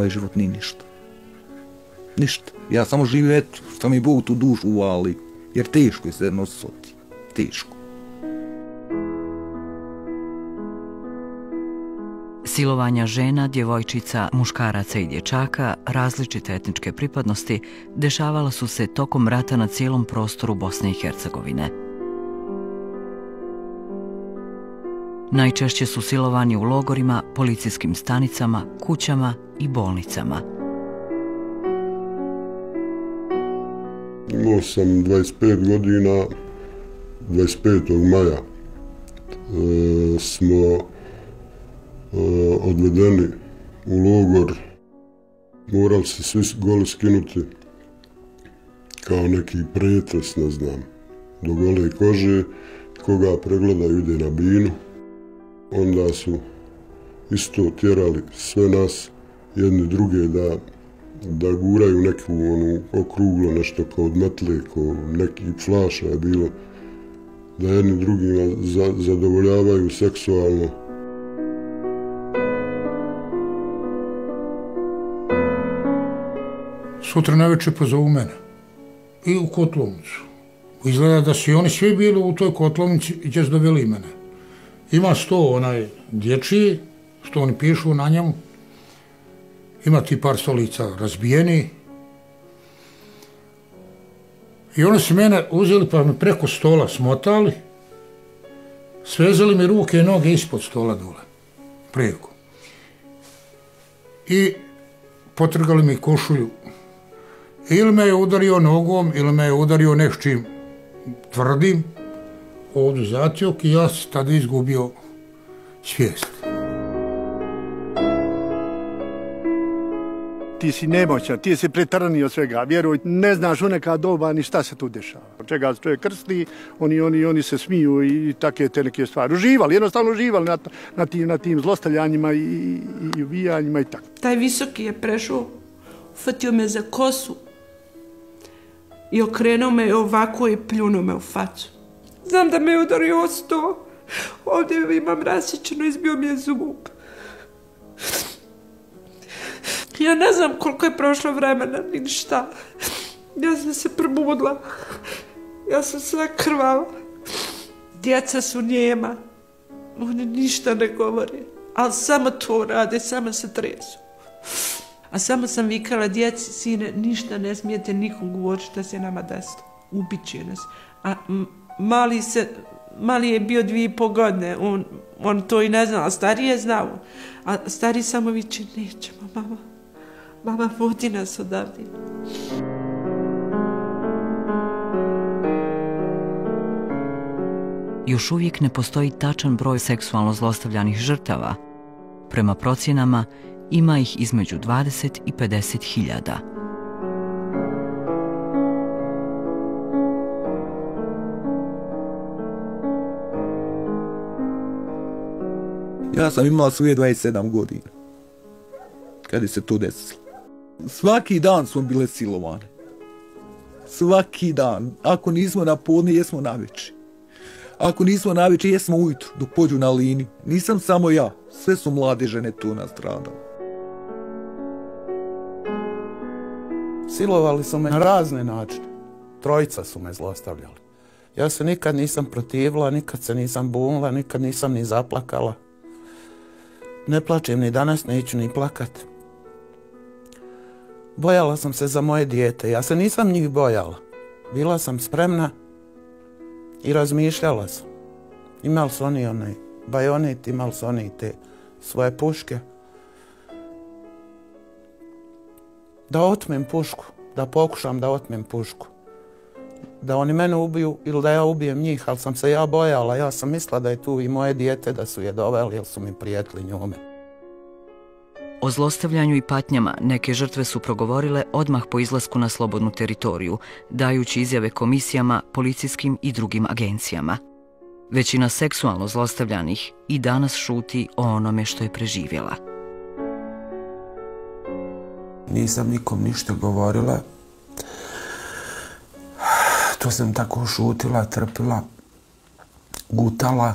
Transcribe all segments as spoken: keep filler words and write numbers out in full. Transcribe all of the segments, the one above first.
taj život nije ništa. Ništa. Ja samo živim, eto, što mi Bog tu dušu uvali. Jer teško je se nositi. Teško. Silovanja žena, djevojčica, muškaraca i dječaka različite etničke pripadnosti dešavala su se tokom rata na cijelom prostoru Bosne i Hercegovine. Najčešće su silovani u logorima, policijskim stanicama, kućama i bolnicama. Imao sam dvadeset pet godina, dvadeset petog maja e, smo e, odvedeni u logor. Morali se svi goli skinuti kao neki pretres, ne znam, do gole kože. Koga pregledaju ide na binu. Onda su isto tjerali sve nas, jedni druge, da, da guraju neku onu okruglo, nešto kao od metle, kao neki flaša je bilo, da jedni drugima za, zadovoljavaju seksualno. Sutra navečer pozovu mene i u kotlovnicu. Izgleda da su i oni svi bili u toj kotlovnici i će doveli mene. Ima sto onaj dječji, što oni pišu na njemu. Ima ti par stolica razbijeni. I oni su mene uzeli pa me preko stola smotali, svezali mi ruke i noge ispod stola dole, preko. I potrgali mi košulju. Ili me je udario nogom, ili me je udario nečim tvrdim, ovdje zatjok i ja sam tada izgubio svijest. Ti si nemoćan, ti si pretrnio od svega, vjeruj, ne znaš u neka doba ni šta se tu dešava. Čega se čovjek krsti, oni, oni, oni se smiju i takve te neke stvari. Uživali, jednostavno uživali na, na, tim, na tim zlostavljanjima i, i, i ubijanjima i tako. Taj visoki je prešao, ufatio me za kosu i okrenuo me ovako i pljunuo me u facu. Znam da me je udario o sto, ovdje imam rasičeno, izbio mi je zub. Ja ne znam koliko je prošlo vremena, ni ništa. Ja sam se probudila. Ja sam sve krvava. Djeca su njema. Oni ništa ne govore. Ali samo to rade, samo se tresu. A samo sam vikala djeci, sine, ništa ne smijete nikom govoriti šta se nama desilo. Ubit će nas. A mali se... Mali je bio dvije i pol godine, on, on to i ne znao, a stari je znao. A stari samo viče, nećemo, mama. Mama, vodi nas odavdje. Još uvijek ne postoji tačan broj seksualno zlostavljanih žrtava. Prema procjenama, ima ih između dvadeset i pedeset hiljada. Ja sam imao svoje dvadeset sedam godina, kada je se to desilo. Svaki dan smo bile silovane. Svaki dan. Ako nismo na podne, jesmo na večer. Ako nismo na večer, jesmo ujutru, dok pođu na liniju. Nisam samo ja, sve su mlade žene tu nastradale. Silovali su me na razne načine. Trojica su me zlostavljali. Ja se nikad nisam protivila, nikad se nisam bunila, nikad nisam ni zaplakala. Ne plačem ni danas, neću ni plakat. Bojala sam se za moje dijete, ja se nisam njih bojala. Bila sam spremna i razmišljala sam. Imali su oni onaj bajonet, imali su oni te svoje puške. Da otmem pušku, da pokušam da otmem pušku. Da oni mene ubiju ili da ja ubijem njih, ali sam se ja bojala. Ja sam mislila da je tu i moje dijete, da su je doveli jer su mi prijetili njome. O zlostavljanju i patnjama neke žrtve su progovorile odmah po izlasku na slobodnu teritoriju, dajući izjave komisijama, policijskim i drugim agencijama. Većina seksualno zlostavljanih i danas šuti o onome što je preživjela. Nisam nikom ništa govorila. To sam tako šutila, trpila, gutala.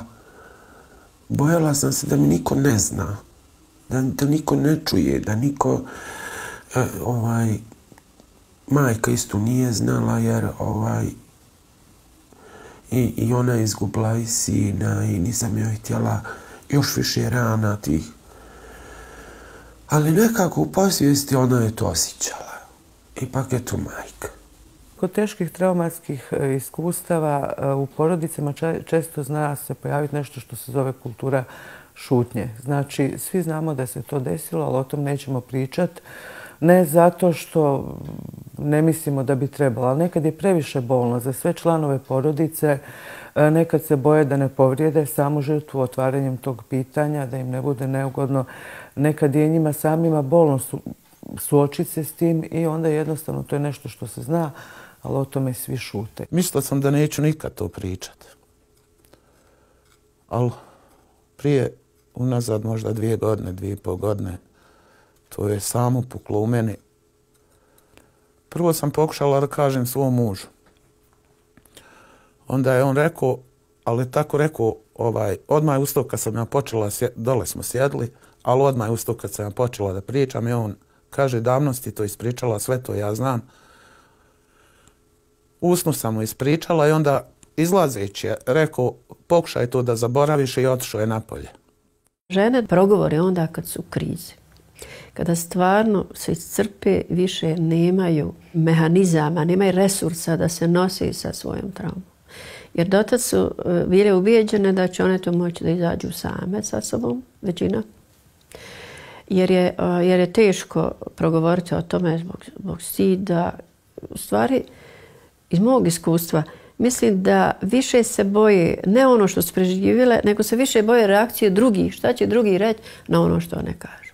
Bojala sam se da mi niko ne zna, da, da niko ne čuje, da niko E, ovaj, majka isto nije znala jer ovaj, i, i ona je izgubila i sina i nisam joj htjela još više rana tih. Ali nekako u posvijesti ona je to osjećala. Ipak je to majka. Kod teških traumatskih iskustava u porodicama često zna se pojaviti nešto što se zove kultura šutnje. Znači, svi znamo da se to desilo, ali o tom nećemo pričati. Ne zato što ne mislimo da bi trebalo, ali nekad je previše bolno za sve članove porodice, nekad se boje da ne povrijede samu žrtvu otvaranjem tog pitanja, da im ne bude neugodno. Nekad je njima samima bolno su, suočiti se s tim i onda jednostavno to je nešto što se zna, ali o tome svi šute. Mislila sam da neću nikad to pričati. Ali prije, unazad možda dvije godine, dvije i pol godine, to je samo puklo u meni. Prvo sam pokušala da kažem svom mužu. Onda je on rekao, ali tako rekao, ovaj, odmah je ustao kad sam ja počela, dole smo sjedli, ali odmah je ustao kad sam ja počela da pričam i on kaže, davno si to ispričala, sve to ja znam. Usnu sam mu ispričala i onda izlazeći je rekao, pokušaj to da zaboraviš i otišao je napolje. Žene progovore onda kad su u krizi. Kada stvarno se iscrpe, više nemaju mehanizama, nemaju resursa da se nose sa svojom traumom. Jer dotad su bile ubijeđene da će one to moći da izađu same sa sobom, većina. Jer je, jer je teško progovoriti o tome zbog, zbog stida. U stvari, iz mog iskustva, mislim da više se boje ne ono što su preživjele, nego se više boje reakcije drugih. Šta će drugi reći na ono što one kažu.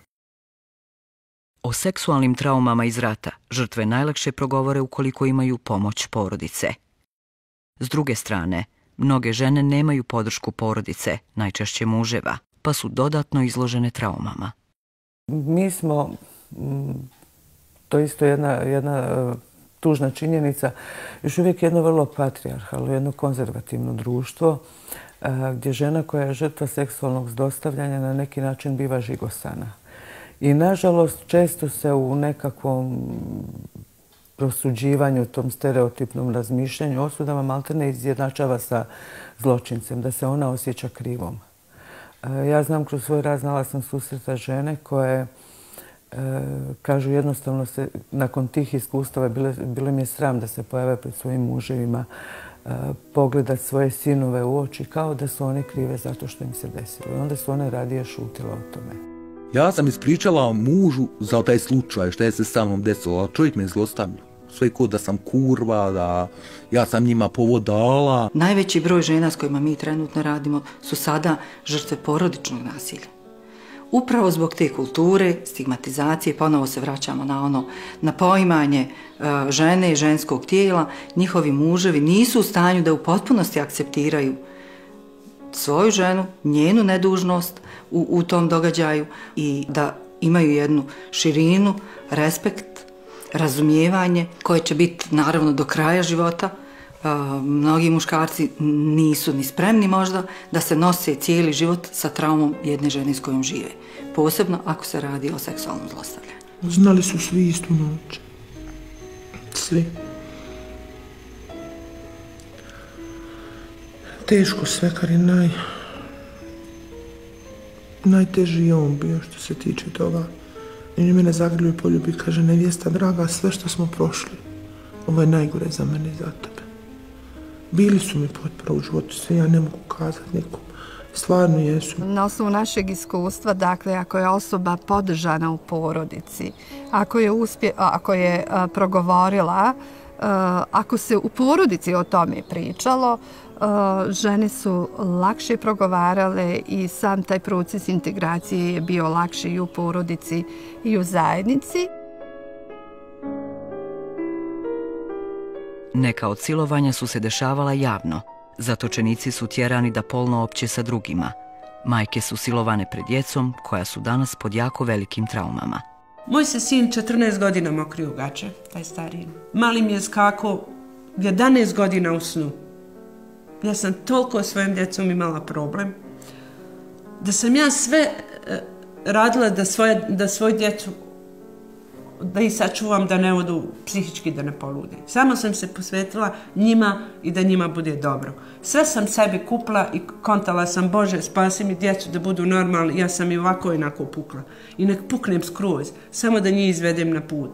O seksualnim traumama iz rata žrtve najlakše progovore ukoliko imaju pomoć porodice. S druge strane, mnoge žene nemaju podršku porodice, najčešće muževa, pa su dodatno izložene traumama. Mi smo, to je isto jedna, jedna tužna činjenica, još uvijek jedno vrlo patrijarhalno, jedno konzervativno društvo gdje žena koja je žrtva seksualnog zlostavljanja na neki način biva žigosana. I nažalost često se u nekakvom prosuđivanju, tom stereotipnom razmišljanju, osudama maltene izjednačava sa zločincem, da se ona osjeća krivom. Ja znam kroz svoj rad, znala sam susreta žene koje kažu jednostavno se nakon tih iskustava bilo mi je sram da se pojave pred svojim muževima, pogledati svoje sinove u oči kao da su one krive zato što im se desilo. I onda su one radije šutile o tome. Ja sam ispričala mužu za taj slučaj što je se sa mnom desilo, a čovjek me zlostavljao. Sve kod da sam kurva, da ja sam njima povod dala. Najveći broj žena s kojima mi trenutno radimo su sada žrtve porodičnog nasilja. Upravo zbog te kulture, stigmatizacije, ponovo se vraćamo na ono, na poimanje uh, žene i ženskog tijela, njihovi muževi nisu u stanju da u potpunosti akceptiraju svoju ženu, njenu nedužnost u, u tom događaju i da imaju jednu širinu, respekt, razumijevanje koje će biti naravno do kraja života. Uh, mnogi muškarci nisu ni spremni možda da se nose cijeli život sa traumom jedne žene s kojom žive. Posebno ako se radi o seksualnom zlostavljanju. Znali su svi istu noć. Svi. Teško sve, kar je naj... najteži je on bio što se tiče toga. I mene zagrlio i poljubi, kaže, nevijesta draga, sve što smo prošli, ovo je najgore za mene i za tebe. Bili su mi potpora u životu, sve ja ne mogu kazati nikom. Stvarno jesu. Na osnovu našeg iskustva, dakle, ako je osoba podržana u porodici, ako je, uspje, ako je a, progovorila, a, ako se u porodici o tome pričalo, a, žene su lakše progovarale i sam taj proces integracije je bio lakši i u porodici i u zajednici. Neka od silovanja su se dešavala javno. Zatočenici su tjerani da polno opće sa drugima. Majke su silovane pred djecom koja su danas pod jako velikim traumama. Moj se sin četrnaest godina mokri u gače, taj stariji. Mali mi je skako jedanaest godina u snu. Ja sam toliko svojim djecom imala problem da sam ja sve radila da svoje, da svoju djecu da ih sačuvam da ne odu psihički, da ne polude. Samo sam se posvetila njima i da njima bude dobro. Sve sam sebi kupila i kontala sam, Bože, spasi mi djecu da budu normalni, ja sam i ovako inako pukla. I nek puknem skroz, samo da njih izvedem na put.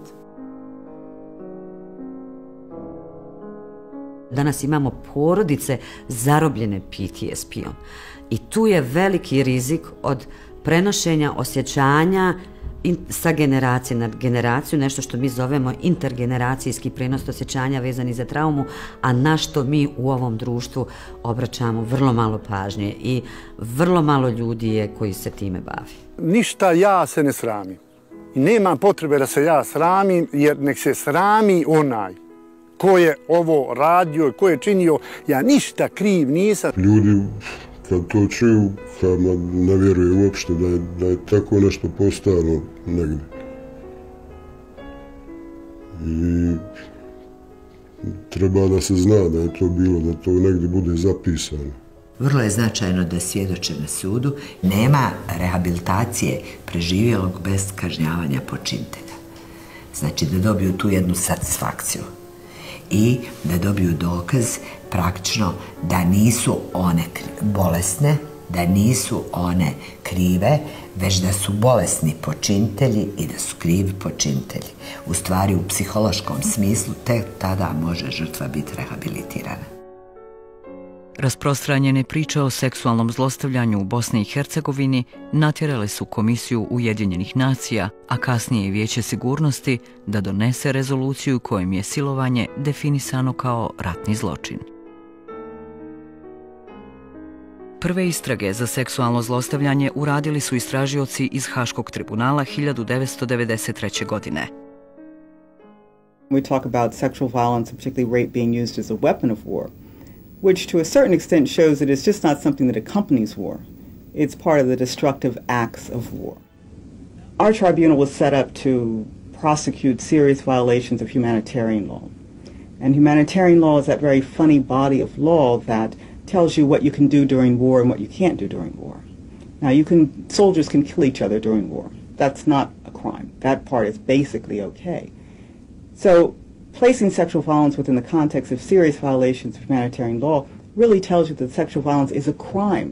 Danas imamo porodice zarobljene P T S P-om. I tu je veliki rizik od prenošenja osjećanja sa generacije na generaciju, nešto što mi zovemo intergeneracijski prenos osjećanja vezani za traumu, a na što mi u ovom društvu obraćamo vrlo malo pažnje i vrlo malo ljudi je koji se time bavi. Ništa ja se ne sramim. I nema potrebe da se ja sramim, jer nek se srami onaj ko je ovo radio, ko je činio, ja ništa kriv nisam. Ljudi kad to čuju, kad ne vjeruju uopšte da je, da je tako nešto postojalo negdje. I treba da se zna da je to bilo, da to negdje bude zapisano. Vrlo je značajno da svjedoče na sudu. Nema rehabilitacije preživjelog bez kažnjavanja počinitelja. Znači da dobiju tu jednu satisfakciju i da dobiju dokaz praktično da nisu one bolesne, da nisu one krive, već da su bolesni počinitelji i da su krivi počinitelji. U stvari, u psihološkom smislu, tek tada može žrtva biti rehabilitirana. Rasprostranjene priče o seksualnom zlostavljanju u Bosni i Hercegovini natjerale su Komisiju Ujedinjenih nacija, a kasnije i Vijeće sigurnosti, da donese rezoluciju kojom je silovanje definisano kao ratni zločin. Prve istrage za seksualno zlostavljanje uradili su istražioci iz Haškog tribunala hiljadu devetsto devedeset treće. godine. We talk about sexual violence, and particularly rape, being used as a weapon of war, which to a certain extent shows that it's just not something that accompanies war. It's part of the destructive acts of war. Our tribunal was set up to prosecute serious violations of humanitarian law. And humanitarian law is that very funny body of law that tells you what you can do during war and what you can't do during war. Now, you can, soldiers can kill each other during war. That's not a crime. That part is basically okay. So, placing sexual violence within the context of serious violations of humanitarian law really tells you that sexual violence is a crime.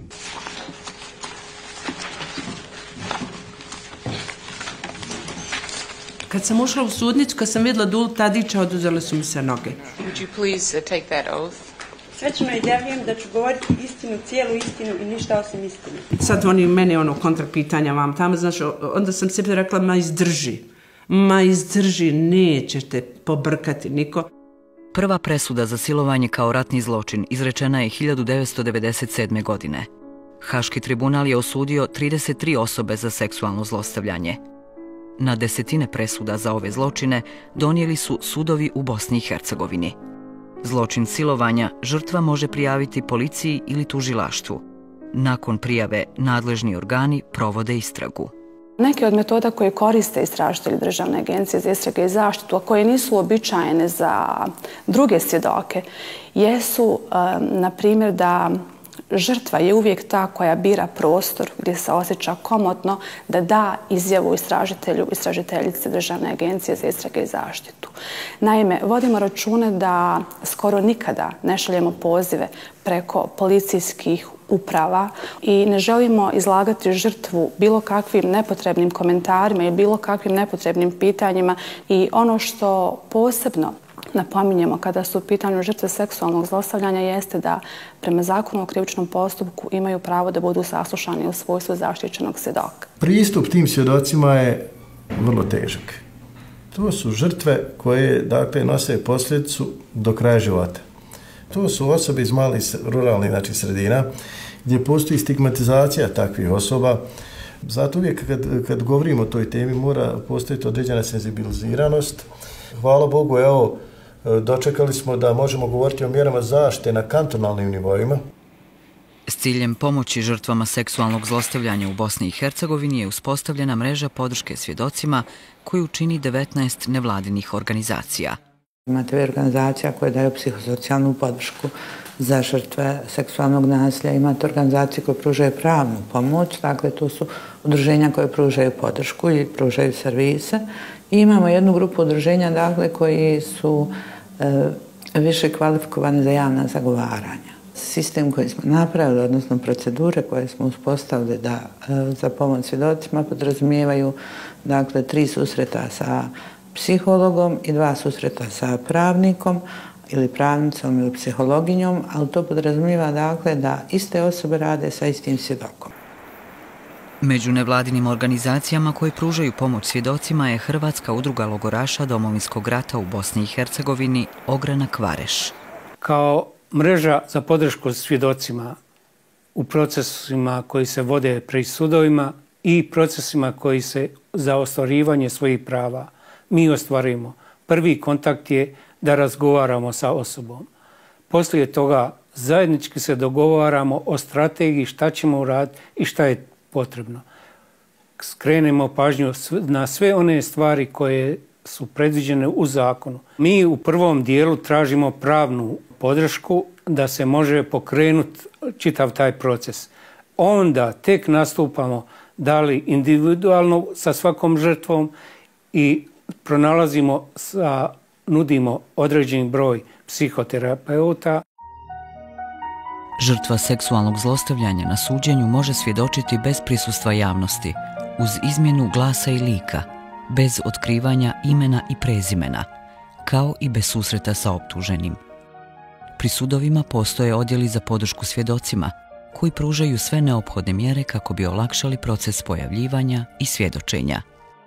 Kad sam ušla u sudnicu, kad sam vidjela Dulu Tadića, oduzele su mi se noge. Would you please uh, take that oath? Svećano izjavljujem da ću govoriti istinu, cijelu istinu i ništa osim istine. Sad oni mene ono kontrapitanja vam tamo, znaš, onda sam sebi rekla, ma izdrži. Ma izdrži, nećete pobrkati niko. Prva presuda za silovanje kao ratni zločin izrečena je hiljadu devetsto devedeset sedme. godine. Haški tribunal je osudio trideset tri osobe za seksualno zlostavljanje. Na desetine presuda za ove zločine donijeli su sudovi u Bosni i Hercegovini. Zločin silovanja žrtva može prijaviti policiji ili tužilaštvu. Nakon prijave nadležni organi provode istragu. Neke od metoda koje koriste istražitelji Državne agencije za istrage i zaštitu, a koje nisu uobičajene za druge svjedoke, jesu, na primjer, da žrtva je uvijek ta koja bira prostor gdje se osjeća komotno da da izjavu istražitelju, istražiteljice Državne agencije za istrage i zaštitu. Naime, vodimo račune da skoro nikada ne šaljemo pozive preko policijskih uprava i ne želimo izlagati žrtvu bilo kakvim nepotrebnim komentarima i bilo kakvim nepotrebnim pitanjima i ono što posebno napominjemo kada su u pitanju žrtve seksualnog zlostavljanja jeste da prema zakonu o krivičnom postupku imaju pravo da budu saslušani u svojstvu zaštićenog svjedoka. Pristup tim svjedocima je vrlo težak. To su žrtve koje, dakle, nose posljedicu do kraja života. To su osobe iz malih ruralnih, znači, sredina gdje postoji stigmatizacija takvih osoba. Zato uvijek kad, kad govorimo o toj temi mora postojiti određena senzibiliziranost. Hvala Bogu, evo, dočekali smo da možemo govoriti o mjerama zaštite na kantonalnim nivoima. S ciljem pomoći žrtvama seksualnog zlostavljanja u Bosni i Hercegovini je uspostavljena mreža podrške svjedocima koju čini devetnaest nevladinih organizacija. Imate organizacija koja daju psihosocijalnu podršku za žrtve seksualnog nasilja, imate organizacije koje pružaju pravnu pomoć, dakle to su udruženja koje pružaju podršku i pružaju servise I imamo jednu grupu udruženja dakle, koji su e, više kvalifikovani za javna zagovaranja. Sistem koji smo napravili, odnosno procedure koje smo uspostavili da e, za pomoć svjedocima podrazumijevaju dakle, tri susreta sa psihologom i dva susreta sa pravnikom ili pravnicom ili psihologinjom, ali to podrazumijeva dakle, da iste osobe rade sa istim svjedokom. Među nevladinim organizacijama koje pružaju pomoć svjedocima je Hrvatska udruga logoraša Domovinskog rata u Bosni i Hercegovini Ogranak Vareš. Kao mreža za podršku svjedocima u procesima koji se vode pred sudovima i procesima koji se za ostvarivanje svojih prava mi ostvarimo. Prvi kontakt je da razgovaramo sa osobom. Poslije toga zajednički se dogovaramo o strategiji šta ćemo uraditi i šta je potrebno. Skrenemo pažnju na sve one stvari koje su predviđene u zakonu. Mi u prvom dijelu tražimo pravnu podršku da se može pokrenuti čitav taj proces. Onda tek nastupamo da li individualno sa svakom žrtvom i pronalazimo, sa, nudimo određeni broj psihoterapeuta. Žrtva seksualnog zlostavljanja na suđenju može svjedočiti bez prisustva javnosti, uz izmjenu glasa i lika, bez otkrivanja imena i prezimena, kao i bez susreta sa optuženim. Pri sudovima postoje odjeli za podršku svjedocima, koji pružaju sve neophodne mjere kako bi olakšali proces pojavljivanja i svjedočenja.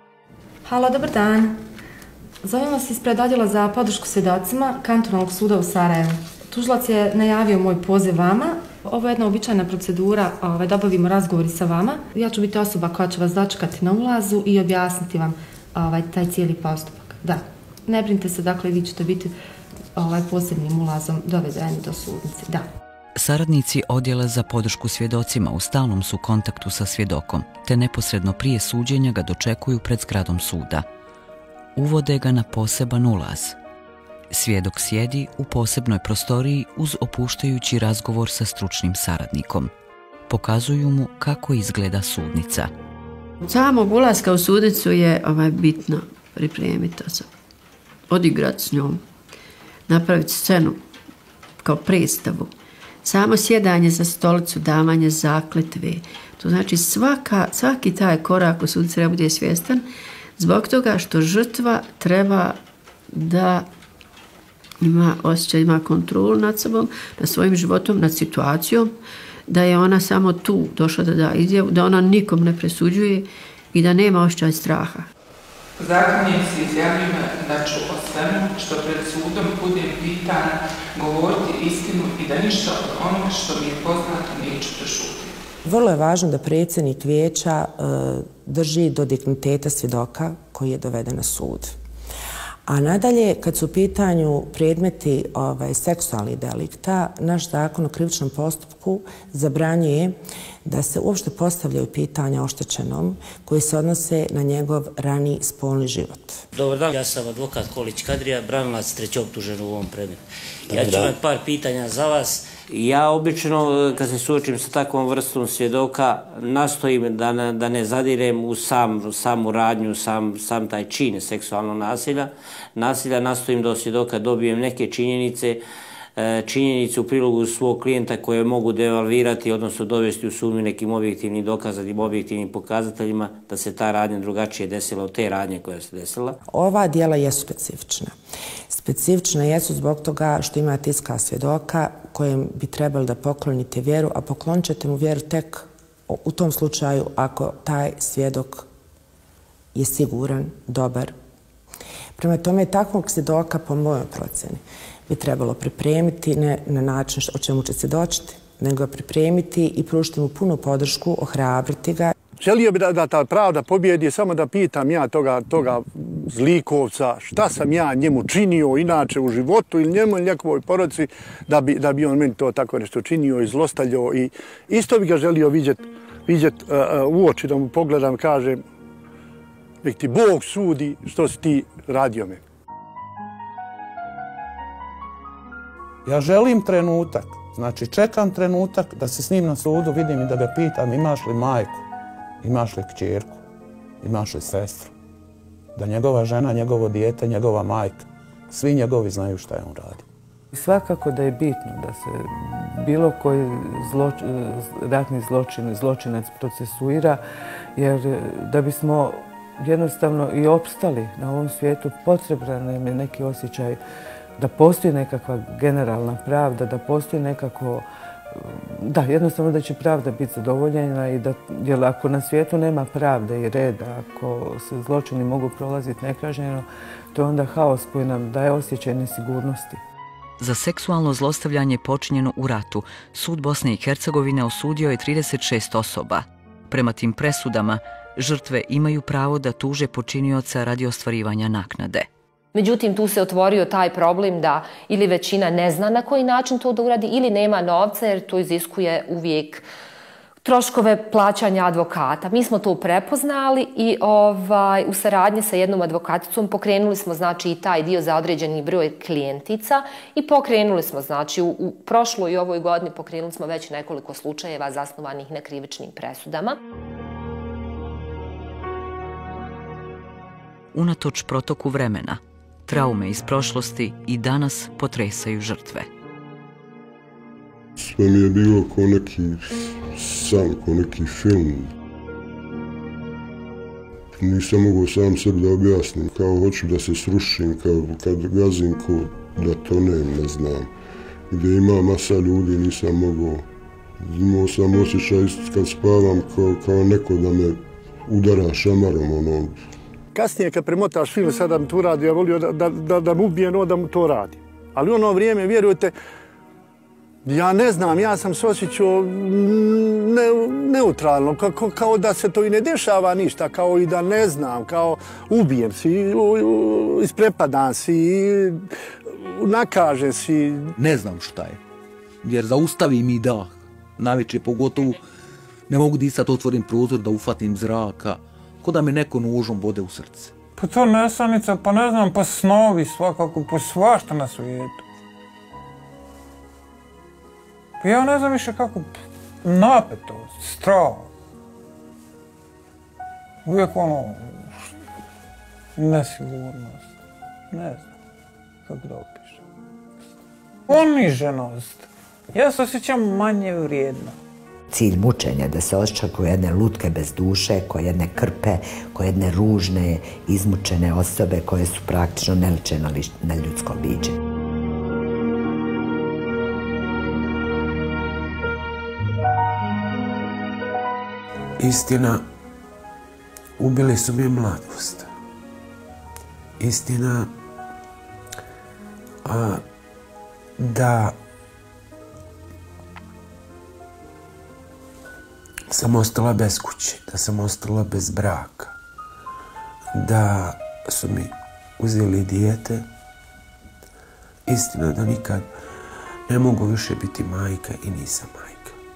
Halo, dobar dan. Zovem vas ispred odjela za podršku svjedocima Kantonalnog suda u Sarajevu. Tužilac je najavio moj poziv vama. Ovo je jedna običajna procedura ovaj, da obavimo razgovori sa vama. Ja ću biti osoba koja će vas dočekati na ulazu i objasniti vam ovaj, taj cijeli postupak. Da, ne brinite se, dakle, vi ćete biti ovaj, posebnim ulazom dovedeni do sudnice. Da. Saradnici odjela za podršku svjedocima u stalnom su kontaktu sa svjedokom, te neposredno prije suđenja ga dočekuju pred zgradom suda. Uvode ga na poseban ulaz. Svjedok sjedi u posebnoj prostoriji uz opuštajući razgovor sa stručnim saradnikom. Pokazuju mu kako izgleda sudnica. Samog ulaska u sudnicu je ovaj, bitno pripremiti osobu, odigrati s njom, napraviti scenu kao predstavu. Samo sjedanje za stolicu, davanje zakletve. To znači svaka, svaki taj korak u sudnici treba bude svjestan zbog toga što žrtva treba da ima osjećaj, ima kontrolu nad sobom, nad svojim životom, nad situacijom, da je ona samo tu došla da da izjavu, da ona nikom ne presuđuje i da nema osjećaj straha. Zakonici izjavljuju da ću o svemu što pred sudom budem pitana govoriti istinu i da ništa od onoga što mi je poznato neću prešutiti. Vrlo je važno da predsjednik vijeća e, drži do digniteta svjedoka koji je doveden na sud. A nadalje, kad su u pitanju predmeti ovaj, seksualnih delikta, naš zakon o krivičnom postupku zabranjuje da se uopšte postavljaju pitanja oštećenom koji se odnose na njegov rani spolni život. Dobar dan, ja sam advokat Kolić Kadrija, branilac trećeoptužen u ovom predmetu. Ja ću imati par pitanja za vas. Ja obično, kad se suočim sa takvom vrstom svjedoka, nastojim da ne, da ne zadirem u sam, samu radnju, sam, sam taj čin seksualnog nasilja. Nasilja nastojim da od svjedoka dobijem neke činjenice, činjenice u prilogu svog klijenta koje mogu devalvirati, odnosno dovesti u sumnju nekim objektivnim dokazanim, objektivnim pokazateljima da se ta radnja drugačije desila od te radnje koja se desila. Ova djela jesu specifična. Specifična jesu zbog toga što imate iskaz svjedoka kojem bi trebali da poklonite vjeru, a poklonit ćete mu vjeru tek u tom slučaju ako taj svjedok je siguran, dobar. Prema tome, takvog svjedoka, po mojoj procjeni, bi trebalo pripremiti ne na način o čemu će svjedočiti, nego pripremiti i pružiti mu punu podršku, ohrabriti ga. Želio bi da, da ta pravda pobjedi, samo da pitam ja toga, toga zlikovca šta sam ja njemu činio inače u životu ili njemu ili njegovoj porodici da bi, da bi on meni to tako nešto činio i zlostavljao. I isto bi ga želio vidjeti vidjet, uh, u oči, da mu pogledam, kažem, nek ti Bog sudi što si ti radio me. Ja želim trenutak, znači čekam trenutak da se s njim na sudu vidim i da ga pitam imaš li majku, imaš li kćerku, imaš li sestru. Da njegova žena, njegovo dijete, njegova majka, svi njegovi znaju šta je on radi. Svakako da je bitno da se bilo koji zloč, ratni zločin, zločinac procesuira, jer da bismo jednostavno i opstali na ovom svijetu, potreban nam je neki osjećaj da postoji nekakva generalna pravda, da postoji nekako, da, jednostavno da će pravda biti zadovoljena i da, jer ako na svijetu nema pravde i reda, ako se zločini mogu prolaziti nekažnjeno, to je onda haos koji nam daje osjećaj nesigurnosti. Za seksualno zlostavljanje počinjeno u ratu sud Bosne i Hercegovine osudio je trideset šest osoba. Prema tim presudama, žrtve imaju pravo da tuže počinioca radi ostvarivanja naknade. Međutim, tu se otvorio taj problem da ili većina ne zna na koji način to da uradi ili nema novca jer to iziskuje uvijek troškove plaćanja advokata. Mi smo to prepoznali i ovaj, u saradnji sa jednom advokaticom pokrenuli smo znači, i taj dio za određeni broj klijentica i pokrenuli smo, znači u, u prošloj i ovoj godini pokrenuli smo već nekoliko slučajeva zasnovanih na krivičnim presudama. Unatoč protoku vremena, traume iz prošlosti i danas potresaju žrtve. Sve mi je bilo ko neki san, ko neki film. Nisam mogao sam sebi da objasnim, kao hoću da se srušim, kao kad gazim ko da tonem, ne znam. Gdje ima masa ljudi nisam mogao. Imao sam osjećaj kad spavam kao, kao neko da me udara šamarom, ono. Kasnije kad premotaš film, sada mi to radi, ja volio da, da, da, da mu ubijem ono da mu to radi. Ali u ono vrijeme, vjerujte, ja ne znam, ja sam se osjećao ne, neutralno, kao, kao da se to i ne dešava ništa, kao i da ne znam, kao ubijem si, isprepadam si, nakažem si. Ne znam šta je, jer zaustavi mi dah, najveće pogotovo ne mogu disati, otvorim prozor da ufatim zraka, ko da me neko nožom bode u srce. Pa to nesanica, pa ne znam, pa snovi svakako, pa svašta na svijetu. Pa ja ne znam više kako, napetost, strah. Uvijek ono, nesigurnost, ne znam kako da opišem. Poniženost, ja se osjećam manje vrijedno. Cilj mučenja je da se osjeća kao jedne lutke bez duše, kao jedne krpe, kao jedne ružne, izmučene osobe koje su praktično neličene na ljudsko biće. Istina, ubili su mi mladost. Istina, a, da sam ostala bez kuće, da sam ostala bez braka, da su mi uzeli dijete. Istina da nikad ne mogu više biti majka i nisam majka.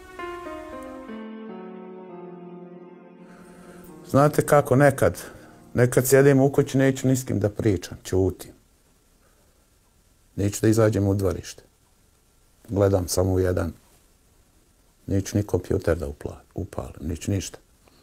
Znate kako nekad, nekad sjedim u kući, neću ni s kim da pričam, ćutim. Neću da izađem u dvorište. Gledam samo u jedan. Neću ni kompjuter da upalim, neću ništa.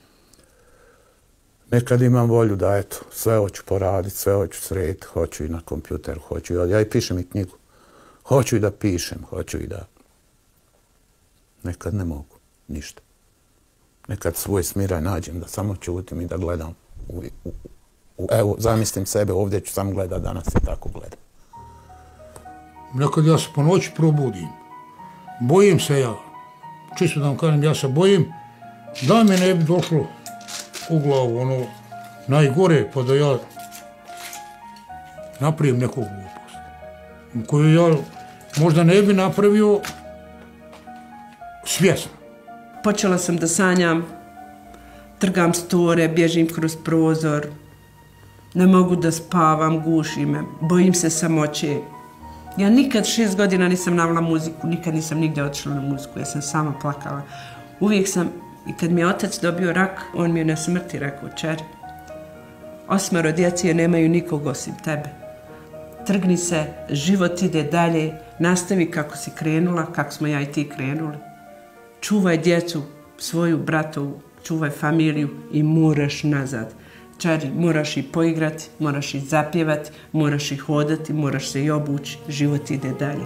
Nekad imam volju da, eto, sve hoću poraditi, sve hoću srediti, hoću i na kompjuteru, hoću i... Ja i pišem i knjigu. Hoću i da pišem, hoću i da... Nekad ne mogu, ništa. Nekad svoj smiraj nađem da samo ćutim i da gledam. U, u, u, evo, zamislim sebe, ovdje ću samo gledat, danas se tako gledam. Nekad ja se po noći probudim. Bojim se ja. Čisto da vam kažem, ja se bojim da mi ne bi došlo u glavu ono najgore, pa da ja napravim neku glupost. Koju ja možda ne bi napravio svjesno. Počela sam da sanjam, trgam store, bježim kroz prozor, ne mogu da spavam, guši me, bojim se samoće. Ja nikad šest godina nisam navela muziku, nikad nisam nigdje otišla na muziku, ja sam sama plakala. Uvijek sam, i kad mi je otac dobio rak, on mi je na smrti rekao, čeri, osmero djece nemaju nikog osim tebe. Trgni se, život ide dalje, nastavi kako si krenula, kako smo ja i ti krenuli. Čuvaj djecu, svoju bratovu, čuvaj familiju i moraš nazad. čari, moraš i poigrati, moraš i zapjevati, moraš i hodati, moraš se i obući, život ide dalje.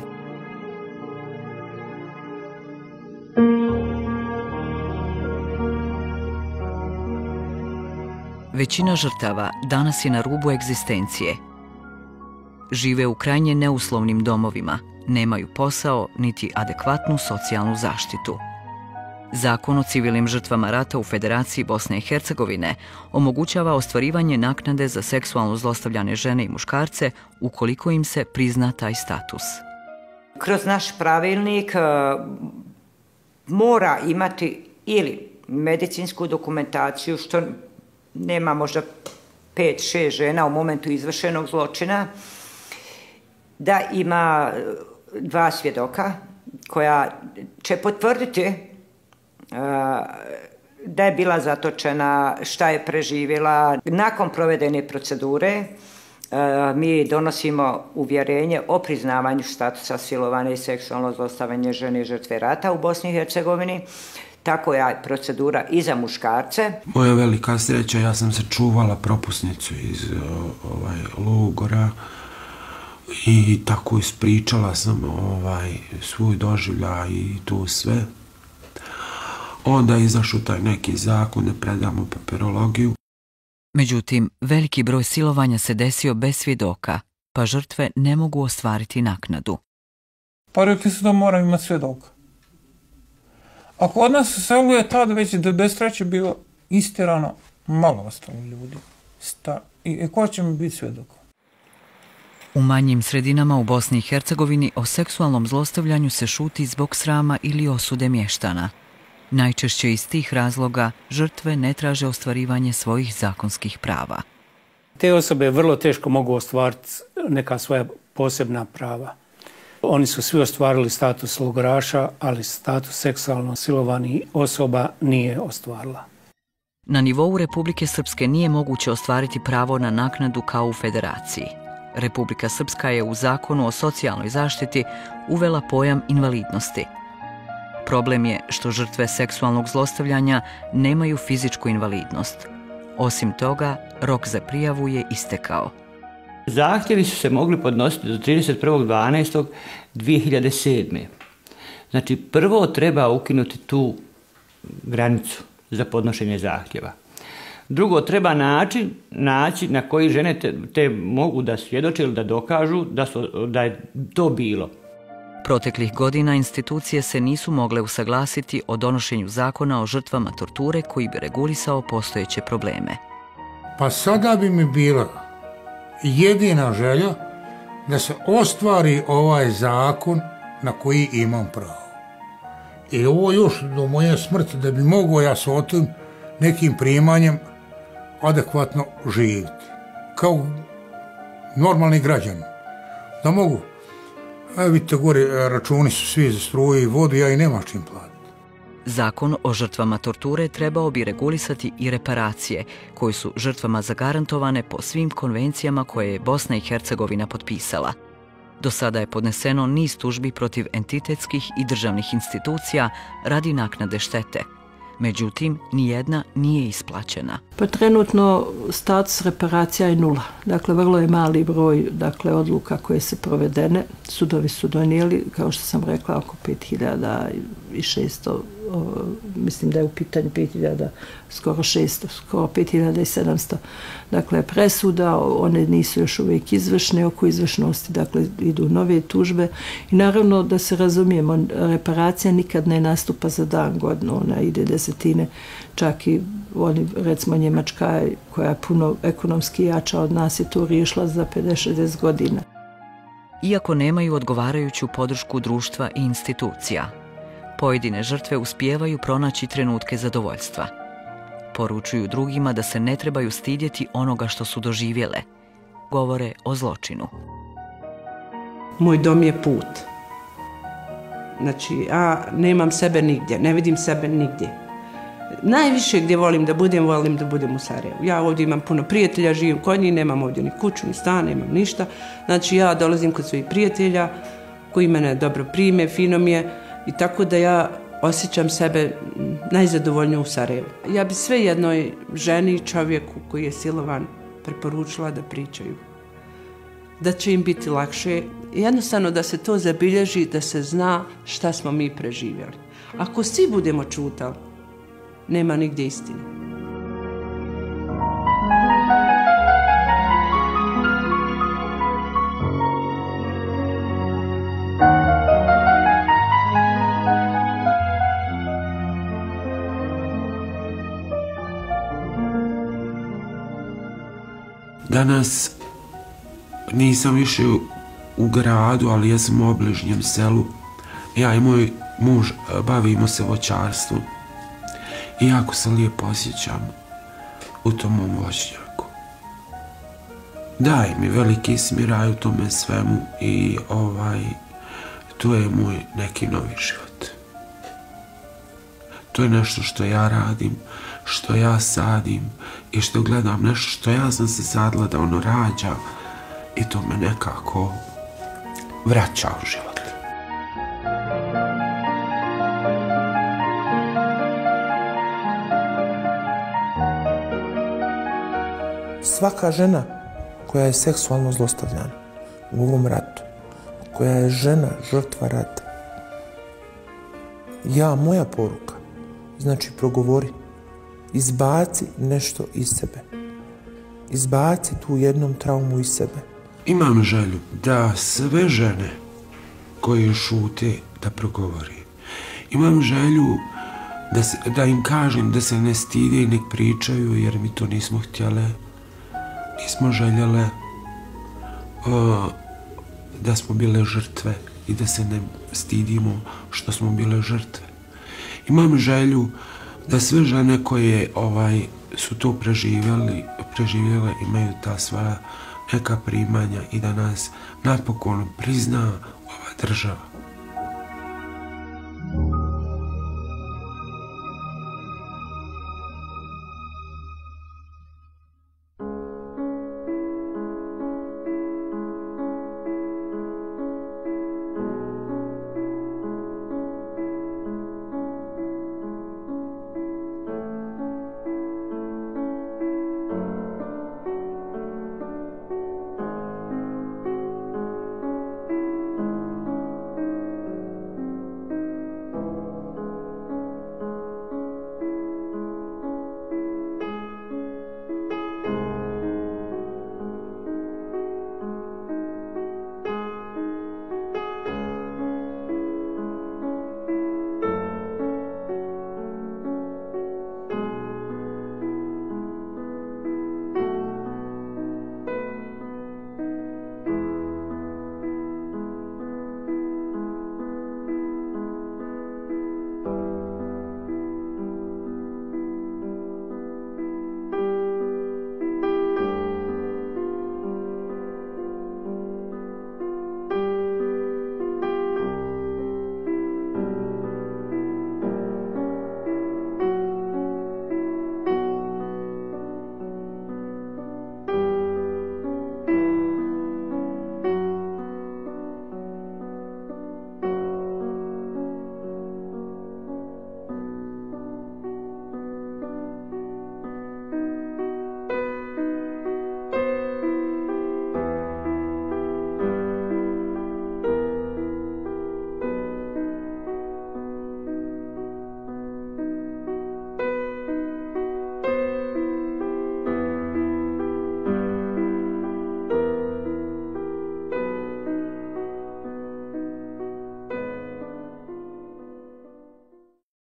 Većina žrtava danas je na rubu egzistencije. Žive u krajnje neuslovnim domovima, nemaju posao niti adekvatnu socijalnu zaštitu. Zakon o civilnim žrtvama rata u Federaciji Bosne i Hercegovine omogućava ostvarivanje naknade za seksualno zlostavljane žene i muškarce ukoliko im se prizna taj status. Kroz naš pravilnik mora imati ili medicinsku dokumentaciju, što nema možda pet, šest žena u momentu izvršenog zločina, da ima dva svjedoka koja će potvrditi da je bila zatočena, šta je preživjela. Nakon provedene procedure mi donosimo uvjerenje o priznavanju statusa silovanja i seksualno zlostavljanje žene i žrtve rata u Bosni i Hercegovini. Tako je procedura i za muškarce. Moja velika sreća, ja sam sačuvala propusnicu iz ovaj, logora i tako ispričala sam ovaj, svoj doživljaj i to sve. Onda je izašao taj neki zakon da predamo papirologiju. Međutim, veliki broj silovanja se desio bez svjedoka, pa žrtve ne mogu ostvariti naknadu. Pa rekli su da mora imati svjedoka. A kod nas u selu je tad već devedeset treće bilo istirano malo ostalo ljudi. Sta, i, I ko će mi biti svjedok? U manjim sredinama u Bosni i Hercegovini o seksualnom zlostavljanju se šuti zbog srama ili osude mještana. Najčešće iz tih razloga žrtve ne traže ostvarivanje svojih zakonskih prava. Te osobe vrlo teško mogu ostvariti neka svoja posebna prava. Oni su svi ostvarili status logoraša, ali status seksualno silovanih osoba nije ostvarila. Na nivou Republike Srpske nije moguće ostvariti pravo na naknadu kao u Federaciji. Republika Srpska je u Zakonu o socijalnoj zaštiti uvela pojam invalidnosti. Problem je što žrtve seksualnog zlostavljanja nemaju fizičku invalidnost. Osim toga, rok za prijavu je istekao. Zahtjevi su se mogli podnositi do trideset prvog dvanaestog dvije hiljade sedme. Znači, prvo treba ukinuti tu granicu za podnošenje zahtjeva. Drugo, treba način, način na koji žene te, te mogu da svjedoče ili da dokažu da, su, da je to bilo. Proteklih godina institucije se nisu mogle usaglasiti o donošenju zakona o žrtvama torture koji bi regulisao postojeće probleme. Pa sada bi mi bila jedina želja da se ostvari ovaj zakon na koji imam pravo. I ovo još do moje smrti da bi mogao ja s otim nekim primanjem adekvatno živjeti. Kao normalni građani. Da mogu. A vidite, gore računi su svi za struju i vodu, ja i nema čim platiti. Zakon o žrtvama torture trebao bi regulisati i reparacije, koje su žrtvama zagarantovane po svim konvencijama koje je Bosna i Hercegovina potpisala. Do sada je podneseno niz tužbi protiv entitetskih i državnih institucija radi naknade štete. Međutim, nijedna nije isplaćena. Pa trenutno status reparacija je nula. Dakle, vrlo je mali broj dakle, odluka koje se provedene. Sudovi su donijeli, kao što sam rekla, oko pet hiljada šesto, o, mislim da je u pitanju pet hiljada, skoro šesto, skoro pet hiljada sedamsto. Dakle, presuda, one nisu još uvijek izvršne, oko izvršnosti, dakle, idu nove tužbe. I naravno, da se razumijemo, reparacija nikad ne nastupa za dan godinu, ona ide desetine, čak i oni, recimo Njemačka koja je puno ekonomski jača od nas je to riješila za pedeset šezdeset godina. Iako nemaju odgovarajuću podršku društva i institucija, pojedine žrtve uspijevaju pronaći trenutke zadovoljstva. Poručuju drugima da se ne trebaju stidjeti onoga što su doživjele. Govore o zločinu. Moj dom je put. Znači, ja nemam sebe nigdje, ne vidim sebe nigdje. Najviše gdje volim da budem, volim da budem u Sarajevu. Ja ovdje imam puno prijatelja, živim kod njih, nemam ovdje ni kuću, ni stan, nemam ništa. Znači, ja dolazim kod svojih prijatelja koji mene dobro prime, fino mi je i tako da ja osjećam sebe najzadovoljnija u Sarajevu. Ja bi sve jednoj ženi i čovjeku koji je silovan preporučila da pričaju. Da će im biti lakše. Jednostavno da se to zabilježi, da se zna šta smo mi preživjeli. Ako svi budemo čutali, nema nigdje istine. Danas nisam više u gradu, ali ja sam u obližnjem selu. Ja i moj muž bavimo se voćarstvom. I jako se lijepo osjećam u tom mom voćnjaku. Daje mi veliki smiraj u tome svemu i ovaj, to je moj neki novi život. To je nešto što ja radim, što ja sadim i što gledam nešto što ja sam se sadila da ono rađa i to me nekako vraća u život. Svaka žena koja je seksualno zlostavljana u ovom ratu, koja je žena žrtva rata, ja, moja poruka, znači progovori, izbaci nešto iz sebe, izbaci tu jednom traumu iz sebe. Imam želju da sve žene koje šute da progovori. Imam želju da, se, da im kažem da se ne stide i nek pričaju jer mi to nismo htjele. Nismo željele uh, da smo bile žrtve i da se ne stidimo što smo bile žrtve. Imam želju da sve žene koje ovaj, su to preživjeli, preživjele imaju ta svoja neka primanja i da nas napokon prizna ova država.